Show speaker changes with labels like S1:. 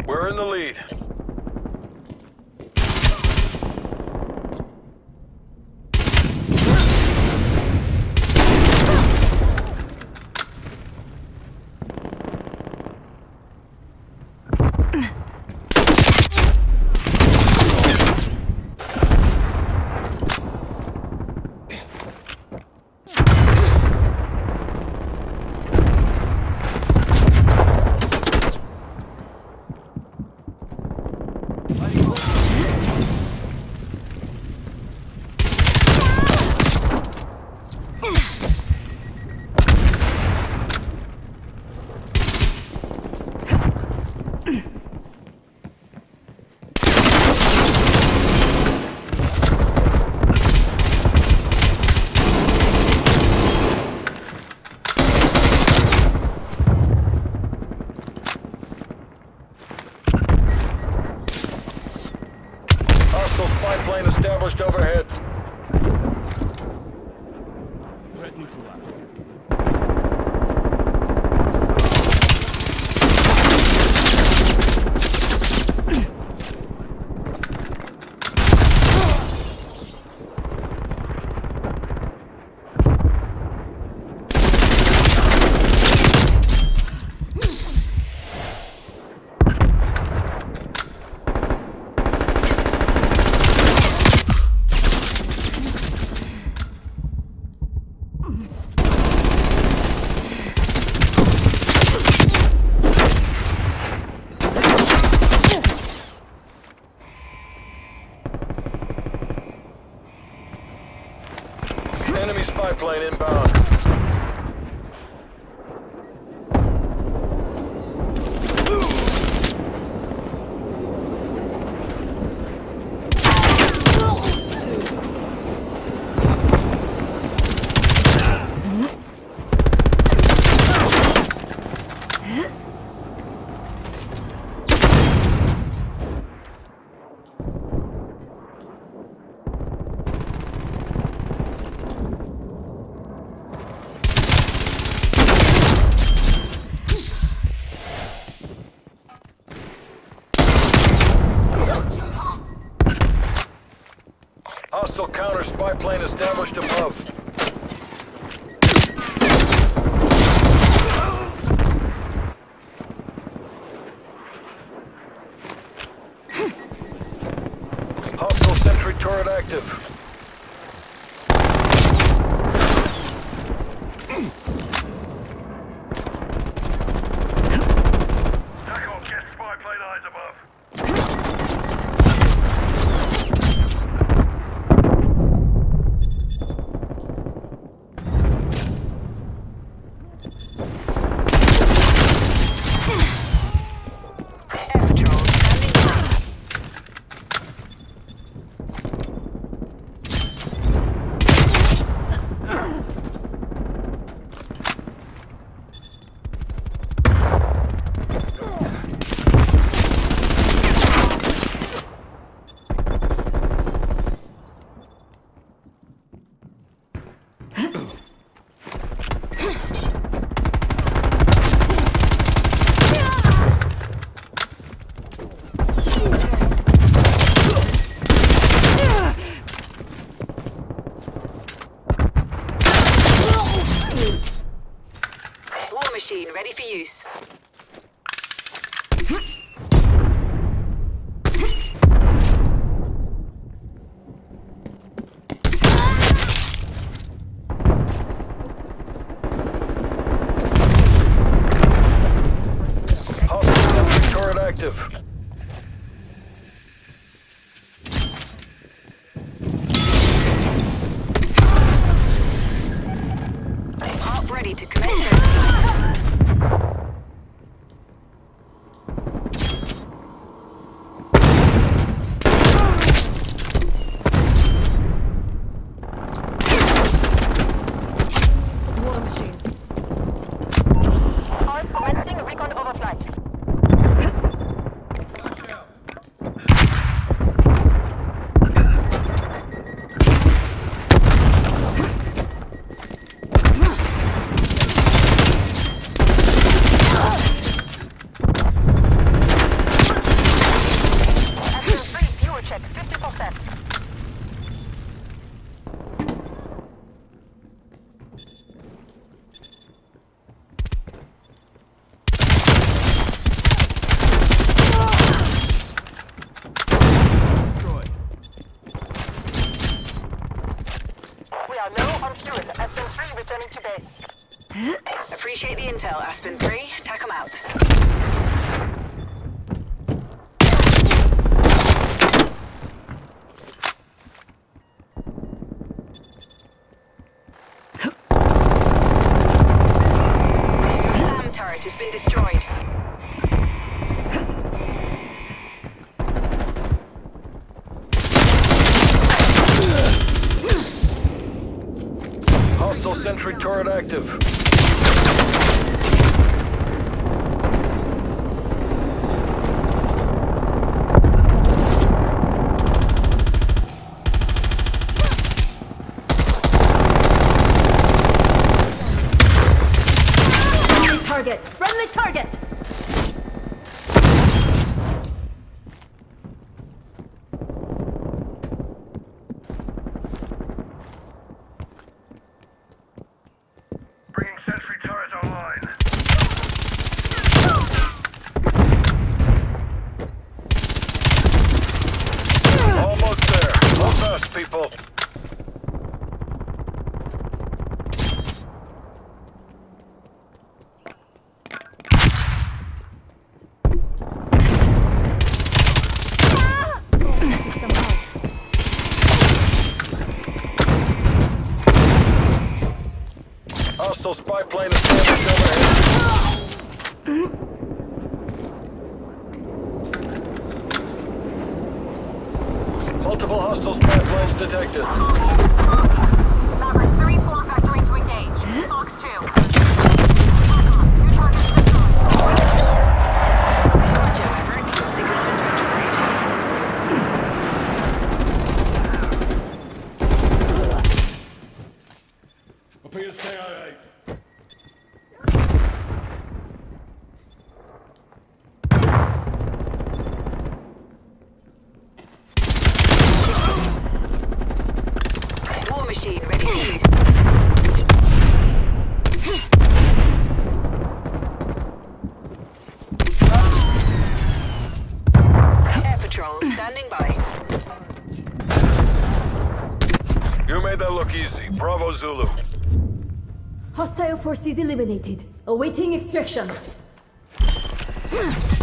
S1: We're in the lead. Hostile spy plane established overhead.
S2: Threat neutralized.
S1: Enemy spy plane inbound. Hostile counter spy plane established above. Hostile sentry turret active.
S3: TACOM, get spy plane eyes above.
S4: War machine ready for use.
S1: Hostile sentry turret active.
S4: Arp ready to commence.
S5: War machine.
S4: Arp commencing recon overflight. this. Appreciate the intel, Aspen 3. Tack 'em out. Your SAM turret has been destroyed.
S1: Hostile sentry turret active.
S5: Friendly target!
S3: Bringing sentry turret online.
S1: Almost there. How fast, people? Hostile spy plane established overhead. Multiple hostile spy planes detected.
S4: Maverick 3 4 factoring to engage. Fox 2. Two targets destroyed. Roger, Maverick. Signal is retrograde.
S2: Appears KIA.
S4: War machine ready for use. Air patrol standing by.
S1: You made that look easy. Bravo, Zulu.
S5: Hostile forces eliminated. Awaiting extraction.